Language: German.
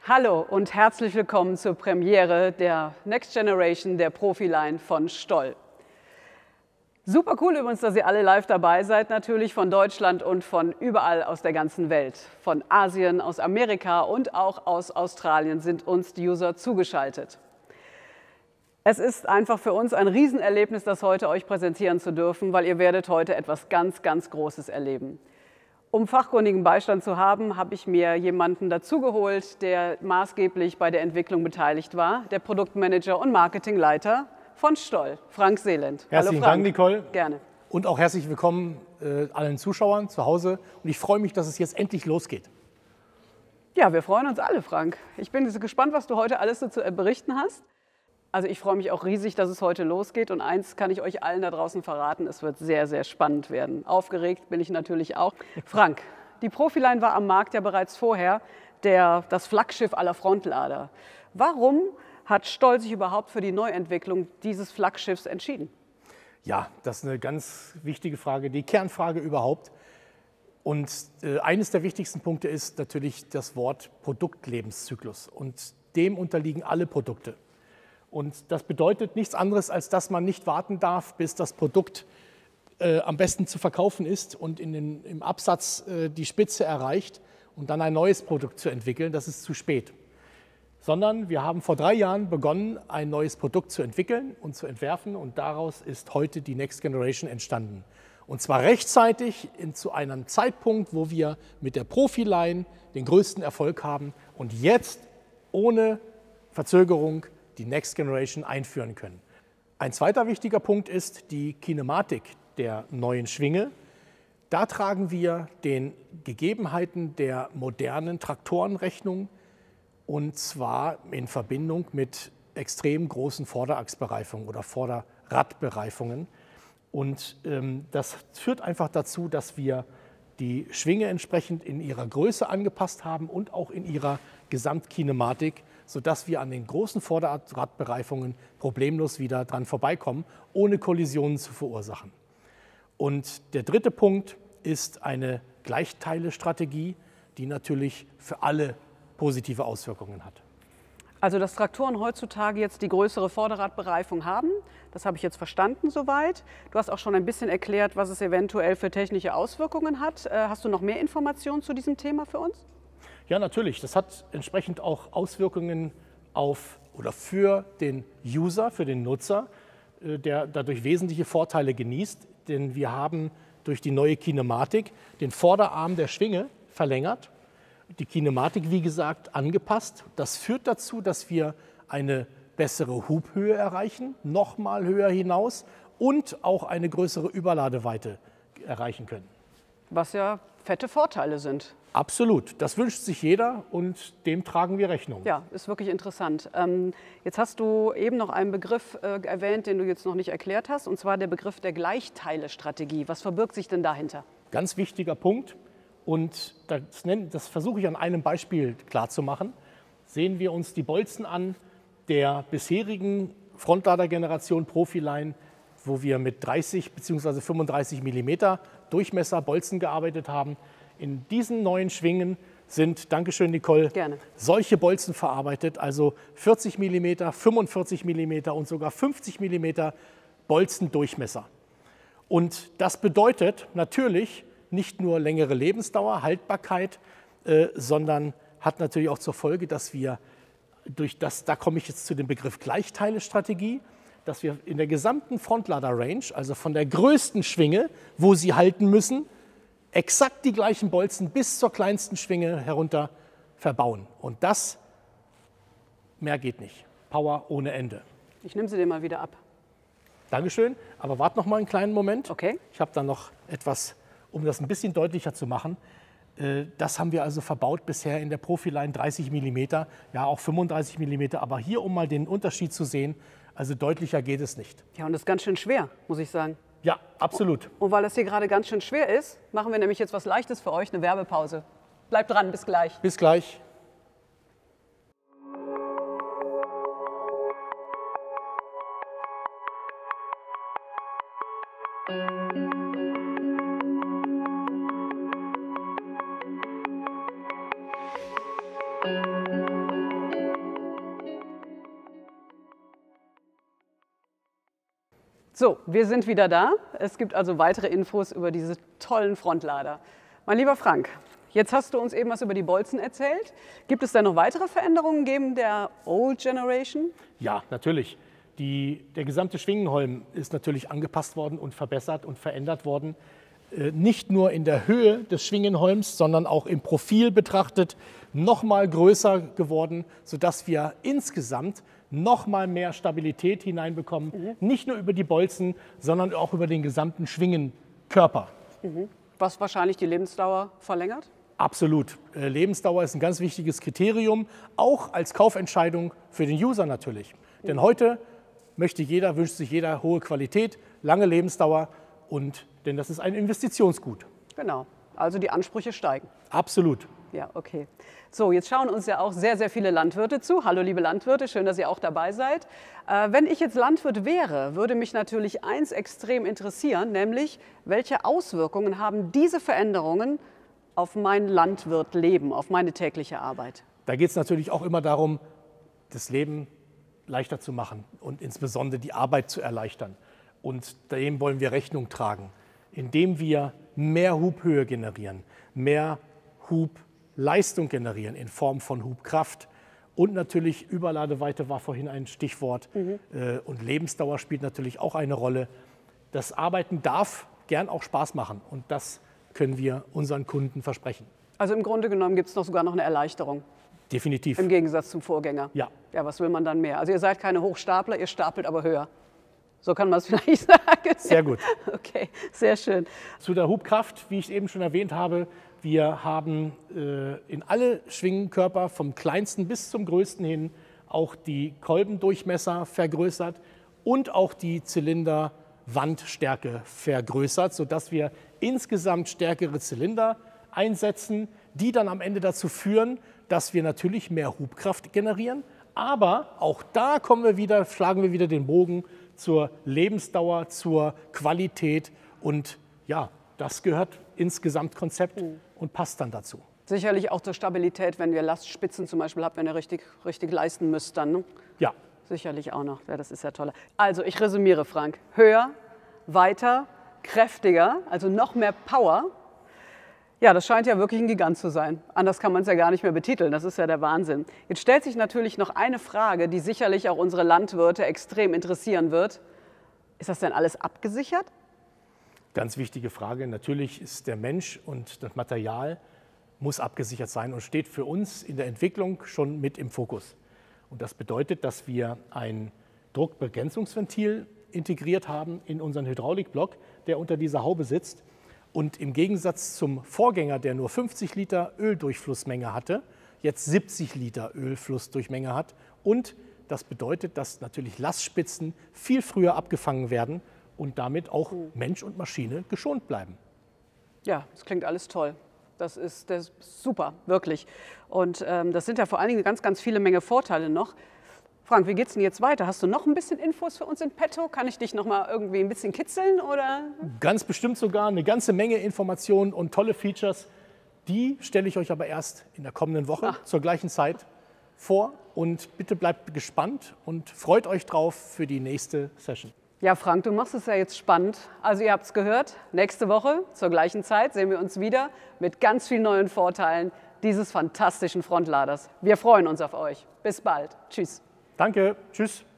Hallo und herzlich willkommen zur Premiere der Next Generation der Profiline von Stoll. Super cool übrigens, dass ihr alle live dabei seid, natürlich von Deutschland und von überall aus der ganzen Welt. Von Asien, aus Amerika und auch aus Australien sind uns die User zugeschaltet. Es ist einfach für uns ein Riesenerlebnis, das heute euch präsentieren zu dürfen, weil ihr werdet heute etwas ganz, ganz Großes erleben. Um fachkundigen Beistand zu haben, habe ich mir jemanden dazugeholt, der maßgeblich bei der Entwicklung beteiligt war, der Produktmanager und Marketingleiter von Stoll, Frank Seeland. Herzlichen Dank, Nicole. Gerne. Und auch herzlich willkommen allen Zuschauern zu Hause. Und ich freue mich, dass es jetzt endlich losgeht. Ja, wir freuen uns alle, Frank. Ich bin gespannt, was du heute alles so zu berichten hast. Also ich freue mich auch riesig, dass es heute losgeht. Und eins kann ich euch allen da draußen verraten, es wird sehr, sehr spannend werden. Aufgeregt bin ich natürlich auch. Frank, die Profiline war am Markt ja bereits vorher das Flaggschiff aller Frontlader. Warum hat Stoll sich überhaupt für die Neuentwicklung dieses Flaggschiffs entschieden? Ja, das ist eine ganz wichtige Frage, die Kernfrage überhaupt. Und eines der wichtigsten Punkte ist natürlich das Wort Produktlebenszyklus. Und dem unterliegen alle Produkte. Und das bedeutet nichts anderes, als dass man nicht warten darf, bis das Produkt am besten zu verkaufen ist und im Absatz die Spitze erreicht und dann ein neues Produkt zu entwickeln. Das ist zu spät. Sondern wir haben vor 3 Jahren begonnen, ein neues Produkt zu entwickeln und zu entwerfen. Und daraus ist heute die Next Generation entstanden. Und zwar rechtzeitig zu einem Zeitpunkt, wo wir mit der Profiline den größten Erfolg haben und jetzt ohne Verzögerung die Next Generation einführen können. Ein zweiter wichtiger Punkt ist die Kinematik der neuen Schwinge. Da tragen wir den Gegebenheiten der modernen Traktoren Rechnung, und zwar in Verbindung mit extrem großen Vorderachsbereifungen oder Vorderradbereifungen. Und das führt einfach dazu, dass wir die Schwinge entsprechend in ihrer Größe angepasst haben und auch in ihrer Gesamtkinematik, sodass wir an den großen Vorderradbereifungen problemlos wieder dran vorbeikommen, ohne Kollisionen zu verursachen. Und der dritte Punkt ist eine Gleichteile-Strategie, die natürlich für alle positive Auswirkungen hat. Also dass Traktoren heutzutage jetzt die größere Vorderradbereifung haben, das habe ich jetzt verstanden soweit. Du hast auch schon ein bisschen erklärt, was es eventuell für technische Auswirkungen hat. Hast du noch mehr Informationen zu diesem Thema für uns? Ja, natürlich. Das hat entsprechend auch Auswirkungen für den User, für den Nutzer, der dadurch wesentliche Vorteile genießt. Denn wir haben durch die neue Kinematik den Vorderarm der Schwinge verlängert, die Kinematik, wie gesagt, angepasst. Das führt dazu, dass wir eine bessere Hubhöhe erreichen, nochmal höher hinaus und auch eine größere Überladeweite erreichen können. Was ja fette Vorteile sind. Absolut. Das wünscht sich jeder und dem tragen wir Rechnung. Ja, ist wirklich interessant. Jetzt hast du eben noch einen Begriff erwähnt, den du jetzt noch nicht erklärt hast, und zwar der Begriff der Gleichteile-Strategie. Was verbirgt sich denn dahinter? Ganz wichtiger Punkt. Und das versuche ich an einem Beispiel klarzumachen. Sehen wir uns die Bolzen an der bisherigen Frontlader-Generation Profiline, wo wir mit 30 bzw. 35 mm Durchmesser Bolzen gearbeitet haben. In diesen neuen Schwingen sind, Dankeschön Nicole, gerne, solche Bolzen verarbeitet, also 40 mm, 45 mm und sogar 50 mm Bolzendurchmesser. Und das bedeutet natürlich nicht nur längere Lebensdauer, Haltbarkeit, sondern hat natürlich auch zur Folge, dass wir da komme ich jetzt zu dem Begriff Gleichteile-Strategie, dass wir in der gesamten Frontlader-Range, also von der größten Schwinge, wo sie halten müssen, exakt die gleichen Bolzen bis zur kleinsten Schwinge herunter verbauen. Und das, mehr geht nicht. Power ohne Ende. Ich nehme sie dir mal wieder ab. Dankeschön, aber warte noch mal einen kleinen Moment. Okay. Ich habe da noch etwas, um das ein bisschen deutlicher zu machen. Das haben wir also verbaut bisher in der Profiline 30 mm, ja auch 35 mm, aber hier, um mal den Unterschied zu sehen, also deutlicher geht es nicht. Ja, und das ist ganz schön schwer, muss ich sagen. Ja, absolut. Und weil das hier gerade ganz schön schwer ist, machen wir nämlich jetzt was Leichtes für euch, eine Werbepause. Bleibt dran, bis gleich. Bis gleich. So, wir sind wieder da. Es gibt also weitere Infos über diese tollen Frontlader. Mein lieber Frank, jetzt hast du uns eben was über die Bolzen erzählt. Gibt es da noch weitere Veränderungen gegen der Old Generation? Ja, natürlich. Der gesamte Schwingenholm ist natürlich angepasst worden und verbessert und verändert worden. Nicht nur in der Höhe des Schwingenholms, sondern auch im Profil betrachtet noch mal größer geworden, sodass wir insgesamt noch mal mehr Stabilität hineinbekommen. Nicht nur über die Bolzen, sondern auch über den gesamten Schwingenkörper. Was wahrscheinlich die Lebensdauer verlängert? Absolut. Lebensdauer ist ein ganz wichtiges Kriterium, auch als Kaufentscheidung für den User natürlich. Denn heute wünscht sich jeder hohe Qualität, lange Lebensdauer, denn das ist ein Investitionsgut. Genau, also die Ansprüche steigen. Absolut. Ja, okay. So, jetzt schauen uns ja auch sehr, sehr viele Landwirte zu. Hallo liebe Landwirte, schön, dass ihr auch dabei seid. Wenn ich jetzt Landwirt wäre, würde mich natürlich eins extrem interessieren, nämlich welche Auswirkungen haben diese Veränderungen auf mein Landwirtleben, auf meine tägliche Arbeit? Da geht es natürlich auch immer darum, das Leben leichter zu machen und insbesondere die Arbeit zu erleichtern. Und dem wollen wir Rechnung tragen, indem wir mehr Hubhöhe generieren, mehr Hubleistung generieren in Form von Hubkraft. Und natürlich Überladeweite war vorhin ein Stichwort. Und Lebensdauer spielt natürlich auch eine Rolle. Das Arbeiten darf gern auch Spaß machen und das können wir unseren Kunden versprechen. Also im Grunde genommen gibt es sogar noch eine Erleichterung. Definitiv. Im Gegensatz zum Vorgänger. Ja. Ja, was will man dann mehr? Also ihr seid keine Hochstapler, ihr stapelt aber höher. So kann man es vielleicht sagen. Sehr gut. Okay, sehr schön. Zu der Hubkraft, wie ich eben schon erwähnt habe, wir haben in alle Schwingenkörper vom kleinsten bis zum größten hin auch die Kolbendurchmesser vergrößert und auch die Zylinderwandstärke vergrößert, sodass wir insgesamt stärkere Zylinder einsetzen, die dann am Ende dazu führen, dass wir natürlich mehr Hubkraft generieren. Aber auch da schlagen wir wieder den Bogen zur Lebensdauer, zur Qualität. Und ja, das gehört ins Gesamtkonzept und passt dann dazu. Sicherlich auch zur Stabilität, wenn ihr Lastspitzen zum Beispiel habt, wenn ihr richtig leisten müsst dann. Ne? Ja. Sicherlich auch noch. Ja, das ist ja toll. Also ich resümiere, Frank. Höher, weiter, kräftiger, also noch mehr Power. Ja, das scheint ja wirklich ein Gigant zu sein. Anders kann man es ja gar nicht mehr betiteln. Das ist ja der Wahnsinn. Jetzt stellt sich natürlich noch eine Frage, die sicherlich auch unsere Landwirte extrem interessieren wird. Ist das denn alles abgesichert? Ganz wichtige Frage. Natürlich ist der Mensch und das Material muss abgesichert sein und steht für uns in der Entwicklung schon mit im Fokus. Und das bedeutet, dass wir ein Druckbegrenzungsventil integriert haben in unseren Hydraulikblock, der unter dieser Haube sitzt. Und im Gegensatz zum Vorgänger, der nur 50 Liter Öldurchflussmenge hatte, jetzt 70 Liter Ölflussdurchmenge hat. Und das bedeutet, dass natürlich Lastspitzen viel früher abgefangen werden und damit auch Mensch und Maschine geschont bleiben. Ja, das klingt alles toll. Das ist super, wirklich. Und das sind ja vor allen Dingen ganz, ganz viele Menge Vorteile noch. Frank, wie geht's denn jetzt weiter? Hast du noch ein bisschen Infos für uns in petto? Kann ich dich noch mal irgendwie ein bisschen kitzeln, oder? Ganz bestimmt sogar eine ganze Menge Informationen und tolle Features. Die stelle ich euch aber erst in der kommenden Woche zur gleichen Zeit vor. Und bitte bleibt gespannt und freut euch drauf für die nächste Session. Ja, Frank, du machst es ja jetzt spannend. Also ihr habt es gehört, nächste Woche zur gleichen Zeit sehen wir uns wieder mit ganz vielen neuen Vorteilen dieses fantastischen Frontladers. Wir freuen uns auf euch. Bis bald. Tschüss. Danke. Tschüss.